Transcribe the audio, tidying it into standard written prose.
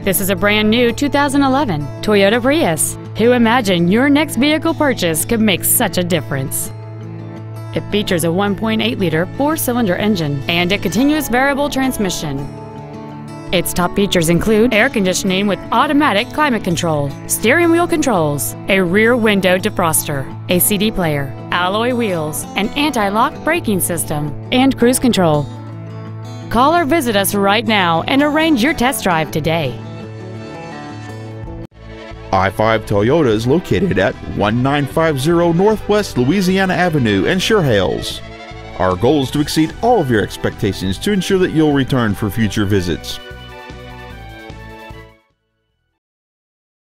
This is a brand new 2011 Toyota Prius. Who imagined your next vehicle purchase could make such a difference? It features a 1.8-liter four-cylinder engine and a continuous variable transmission. Its top features include air conditioning with automatic climate control, steering wheel controls, a rear window defroster, a CD player, alloy wheels, an anti-lock braking system, and cruise control. Call or visit us right now and arrange your test drive today. I-5 Toyota is located at 1950 Northwest Louisiana Avenue in Sure Hales. Our goal is to exceed all of your expectations to ensure that you'll return for future visits.